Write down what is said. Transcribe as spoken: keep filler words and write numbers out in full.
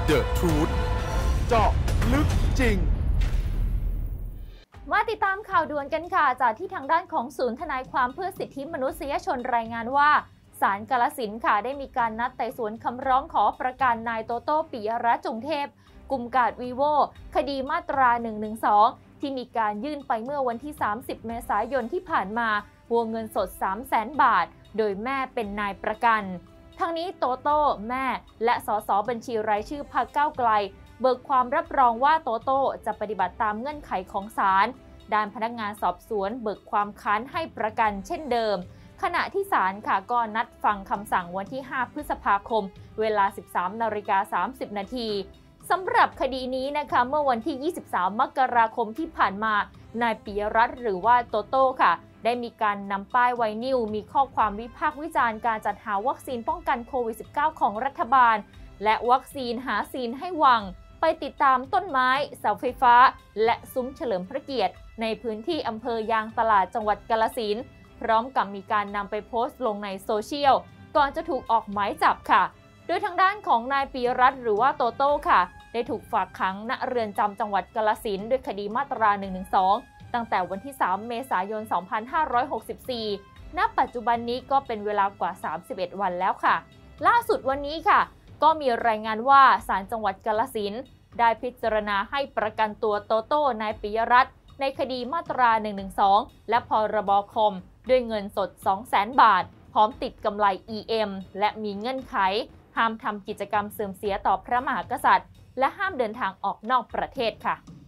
The Truth เจาะลึกจริงมาติดตามข่าวด่วนกันค่ะจากที่ทางด้านของศูนย์ทนายความเพื่อสิทธิมนุษยชนรายงานว่าศาลกาฬสินธุ์ค่ะได้มีการนัดไต่สวนคำร้องขอประกันนายโตโต้ปิยรัตน์จงเทพกุมกาดวีโวคดีมาตราหนึ่งหนึ่งสองที่มีการยื่นไปเมื่อวันที่สามสิบเมษายนที่ผ่านมาวงเงินสด สามแสน บาทโดยแม่เป็นนายประกันทั้งนี้โตโต้แม่และสสบัญชีรายชื่อพรรคก้าวไกลเบิกความรับรองว่าโตโต้จะปฏิบัติตามเงื่อนไขของศาลด้านพนักงานสอบสวนเบิกความค้านให้ประกันเช่นเดิมขณะที่ศาลค่ะก็นัดฟังคำสั่งวันที่ห้าพฤษภาคมเวลา สิบสามนาฬิกาสามสิบนาทีสำหรับคดีนี้นะคะเมื่อวันที่ยี่สิบสามมกราคมที่ผ่านมานายปิยรัตน์หรือว่าโตโต้ค่ะได้มีการนำป้ายไวนิลมีข้อความวิพากษ์วิจารณ์การจัดหาวัคซีนป้องกันโควิด สิบเก้า ของรัฐบาลและวัคซีนหาซีนให้วังไปติดตามต้นไม้เสาไฟฟ้าและซุ้มเฉลิมพระเกียรติในพื้นที่อำเภอยางตลาดจังหวัดกาฬสินธุ์พร้อมกับมีการนำไปโพสต์ลงในโซเชียลก่อนจะถูกออกหมายจับค่ะโดยทางด้านของนายปิยรัตน์หรือว่าโตโต้ค่ะได้ถูกฝากขังณเรือนจำจังหวัดกาฬสินธุ์ด้วยคดีมาตราหนึ่งหนึ่งสองตั้งแต่วันที่สามเมษายนสองพันห้าร้อยหกสิบสี่ณปัจจุบันนี้ก็เป็นเวลากว่าสามสิบเอ็ดวันแล้วค่ะล่าสุดวันนี้ค่ะก็มีรายงานว่าศาลจังหวัดกาฬสินธุ์ได้พิจารณาให้ประกันตัวโตโต้นายปิยรัตน์ในคดีมาตราหนึ่งหนึ่งสองและพรบคอมด้วยเงินสด สองแสน บาทพร้อมติดกำไร อี เอ็ม และมีเงื่อนไขห้ามทำกิจกรรมเสื่อมเสียต่อพระมหากษัตริย์และห้ามเดินทางออกนอกประเทศค่ะ